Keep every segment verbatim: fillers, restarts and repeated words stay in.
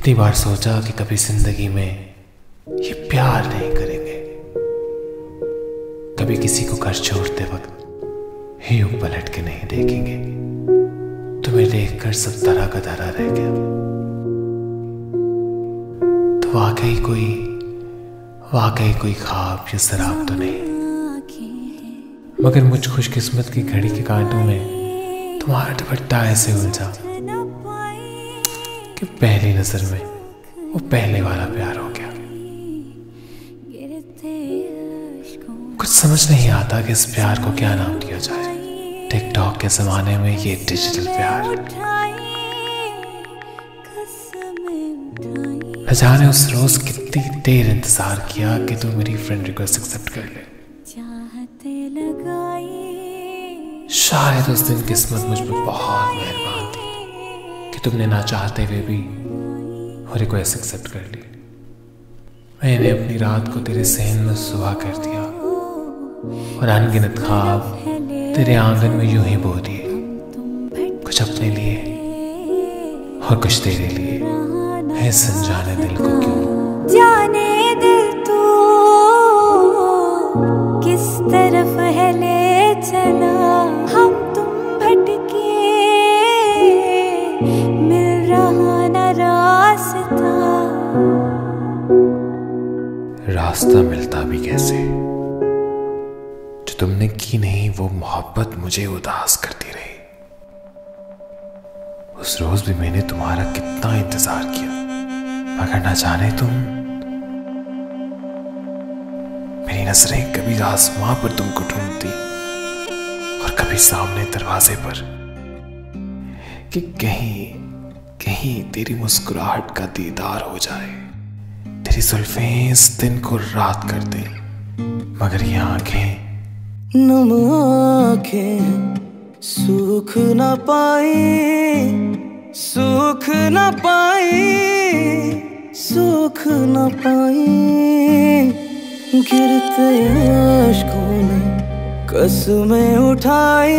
कितनी बार सोचा कि कभी जिंदगी में ये प्यार नहीं करेंगे, कभी किसी को घर छोड़ते वक्त यूं पलट के नहीं देखेंगे। तुम्हें देखकर सब तरह का तरह रह गया। तो वाकई कोई वाकई कोई ख्वाब या शराब तो नहीं, मगर मुझ खुशकिस्मत की घड़ी के कांटों में तुम्हारा दुपट्टा ऐसे उलझा कि पहली नजर में वो पहले वाला प्यार हो गया। कुछ समझ नहीं आता कि इस प्यार को क्या नाम दिया जाए। टिकटॉक के जमाने में ये डिजिटल प्यार, न जाने उस रोज कितनी देर इंतजार किया कि तू मेरी फ्रेंड रिक्वेस्ट एक्सेप्ट कर ले। शायद उस दिन किस्मत मुझ पर बहुत मेहरबान थी कि तुमने ना चाहते हुए भी वो रिक्वेस्ट एक्सेप्ट कर ली। मैंने अपनी रात को तेरे सहन में सुबह कर दिया और अनगिनत ख्वाब तेरे आंगन में यूं ही बो दिए, कुछ अपने लिए और कुछ तेरे लिए। है समझाने दिल को क्यों, जाने दिल तू किस तरफ है ले चला, हम तुम भटके मिल रहा न रास्ता। रास्ता मिलता भी कैसे, जो तुमने की नहीं वो मोहब्बत मुझे उदास करती रही। उस रोज भी मैंने तुम्हारा कितना इंतजार किया, मगर ना जाने तुम, मेरी नजरें कभी आसमां पर तुमको ढूंढती और कभी सामने दरवाजे पर, कि कहीं कहीं तेरी मुस्कुराहट का दीदार हो जाए, तेरी जुल्फें इस दिन को रात कर दे। मगर ये आंखें नम आंखें सूख न पाई, सूख न पाई, सूख न पाई। गिरते अश्कों ने कसमें उठाई,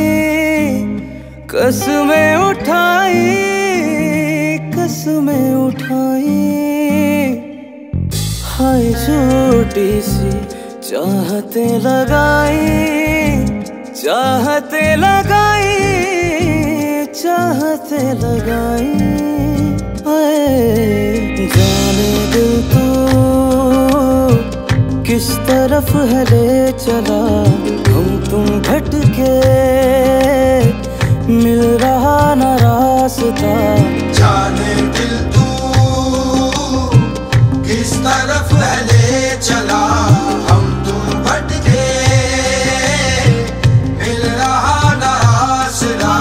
कसमें उठाई, कसमें उठाई। हाय छोटी सी चाहते लगाई, चाहते लगाई, चाहते लगाई। जाने दिल तू किस तरफ है ले चला, हम तुम भटके मिल रहा न रास्ता। जाने दिल तू किस तरफ है ले चला, हम तुम भटके मिल रहा न रास्ता।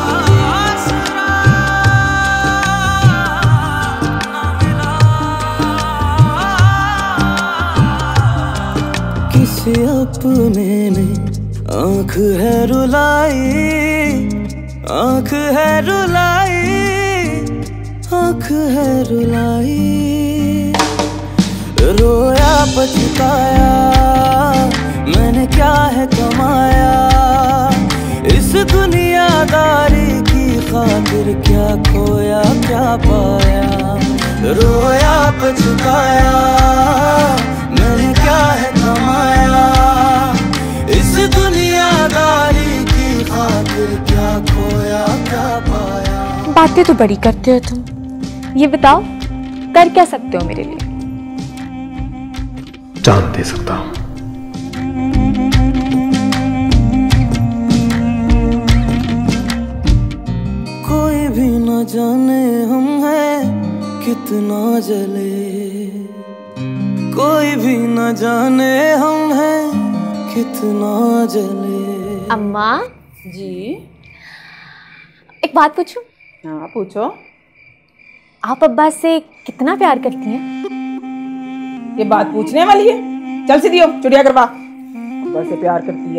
किसी अपने ने आँख है रुलाई, आँख है रुलाई, आँख है रुलाई। रोया पछताया मैंने क्या है कमाया, इस दुनियादारी की खातिर क्या खोया क्या पाया। रोया पछताया मैंने क्या है कमाया, इस दुनियादारी की खातिर क्या खोया क्या पाया। बातें तो बड़ी करते हो तुम, ये बताओ कर क्या सकते हो मेरे लिए? जान दे सकता हूं। कोई भी न जाने हम हैं कितना जले, कोई भी न जाने हम हैं कितना जले। अम्मा जी एक बात पूछूं? हाँ पूछो। आप अब्बा से कितना प्यार करती हैं? ये बात पूछने वाली है? चल सीधी हो, चुड़िया करवा। अब्बा से प्यार करती है।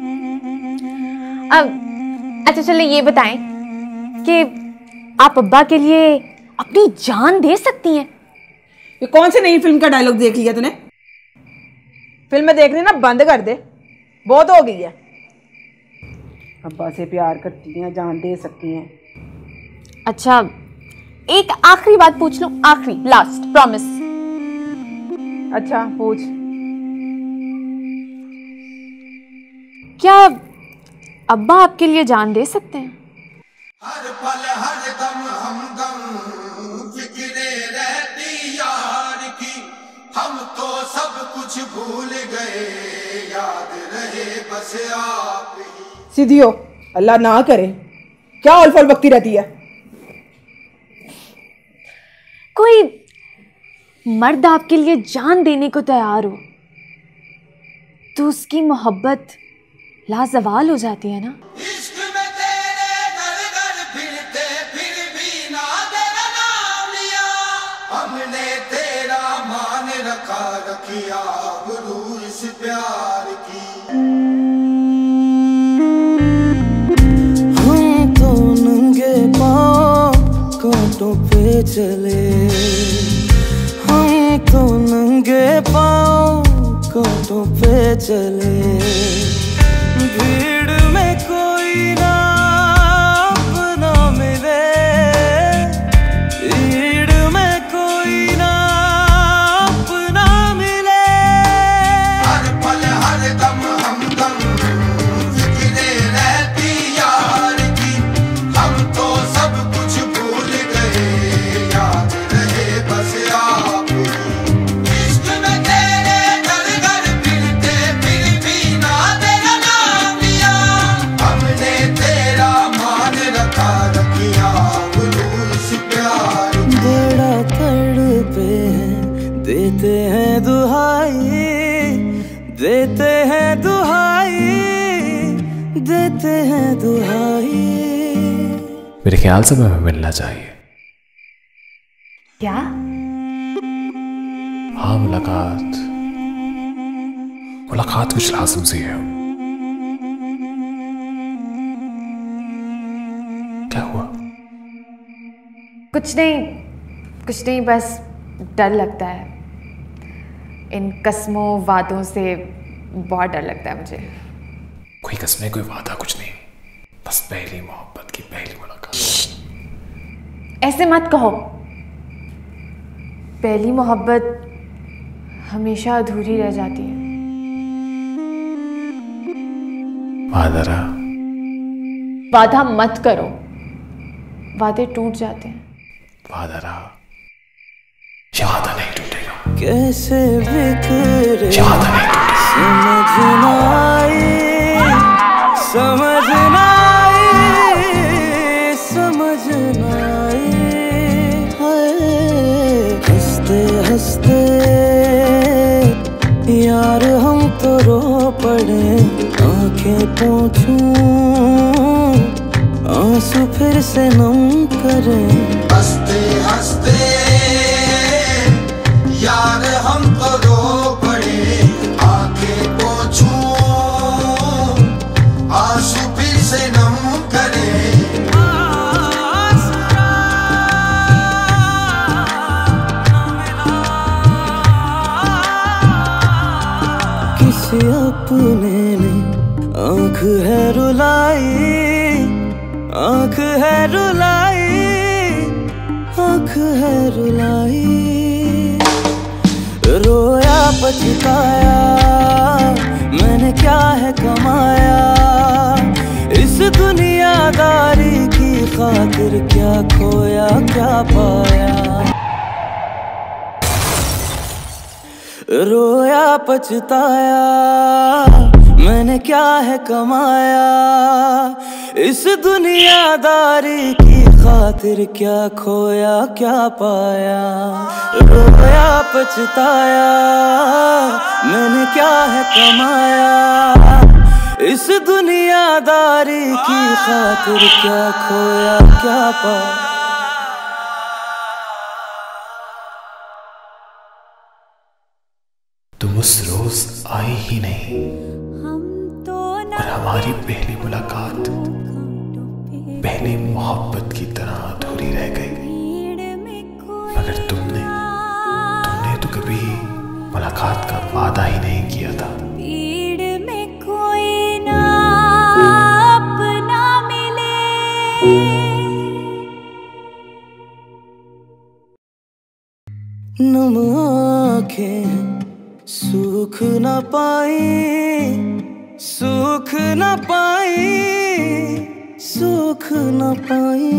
अब अच्छा चलो ये बताएं कि आप अब्बा के लिए अपनी जान दे सकती हैं? ये कौन सी नई फिल्म का डायलॉग देख लिया तूने? फिल्म देखनी ना बंद कर दे, बहुत हो गई है। अब्बा से प्यार करती हैं, जान दे सकती हैं। अच्छा एक आखिरी बात पूछ लूं, आखिरी, लास्ट, प्रॉमिस। अच्छा पूछ। क्या अब्बा आपके लिए जान दे सकते हैं? हर पल हर दम हमदम फिक्रे रहती यार की, हम तो सब कुछ भूल गए, याद रहे बस आप ही। सीधी हो, अल्लाह ना करे। क्या उलफल बकती रहती है? कोई मर्द आपके लिए जान देने को तैयार हो तो उसकी मोहब्बत लाजवाल हो जाती है ना। इश्क में तेरे घर घर फिरते फिर भी ना तेरा नाम लिया, हमने तेरा मान रखा, रखिया आबरू इस प्यार की। हम तो नंगे पाँव कांटों पे चले, हम तो नंगे पाँव कांटों पे चले, भीड़ में कोई ना अपना मिले, भीड़ में कोई ना अपना मिले। हर पल हर दम हमदम फिक्रे रहती यार की, हम तो सब कुछ भूल गए, याद रहे बस आप ही। इश्क में तेरे घर घर फिरते फिर भी ना तेरा नाम लिया, हमने तेरा मान रखा, रखिया आबरू इस प्यार की। बड़ा तड़पे हैं, देते हैं दुहाई, देते हैं दुहाई, देते हैं दुहाई। मेरे ख्याल से हमें मिलना चाहिए। क्या? हाँ, मुलाकात मुलाकात कुछ लाजिम सी है। क्या हुआ? कुछ नहीं, कुछ नहीं, बस डर लगता है। इन कस्मों वादों से बहुत डर लगता है मुझे। कोई कसमें, कोई वादा कुछ नहीं, बस पहली मोहब्बत की पहली मुलाकात। ऐसे मत कहो। पहली मोहब्बत हमेशा अधूरी रह जाती है। वादा रहा। वादा मत करो, वादे टूट जाते हैं। वादा रहा, ये वादा नहीं टूटेगा। कैसे बिखरे ये वादा नहीं टूटेगा। समझ ना आई, समझ ना आई, समझ ना आई। हाय, हंसते हंसते यार हम तो रो पड़े, आंखें पोंछूं आंसू फिर से नम करें। हंसते हंसते यार हम तो रो पड़े, आंखें पोंछूं आंसू फिर से नम करे। किसी अपने ने आंख है रुलाई, आंख है रुलाई, आंख है रुलाई। रोया पछताया मैंने क्या है कमाया, इस दुनियादारी की खातिर क्या खोया क्या पाया। रोया पछताया मैंने क्या है कमाया, इस दुनियादारी की खातिर क्या खोया क्या पाया। रोया पछताया मैंने क्या है कमाया, इस दुनियादारी की खातिर क्या खोया क्या पाया। तुम उस रोज आई ही नहीं और हमारी पहली मुलाकात पहली मोहब्बत की तरह अधूरी रह गई। मगर तुमने तुमने तो कभी मुलाकात का वादा ही नहीं किया था। भीड़ में कोई ना अपना मिले, नम आँखें सूख न पाई, सूख न पाई, सूख न पाई।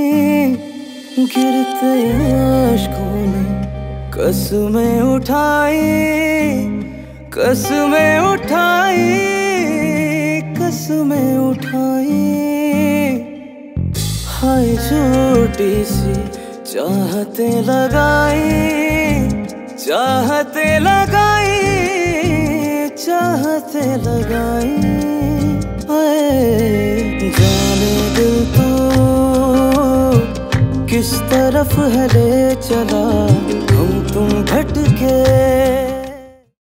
गिरते अश्कों ने कसमें उठाई, कसमें उठाई, कसमें उठाई। हाय झूठी सी चाहतें लगाई, चाहतें लगाई, चाहतें लगाई। आए जाने दिल तू किस तरफ है ले चला, हम तुम भटके।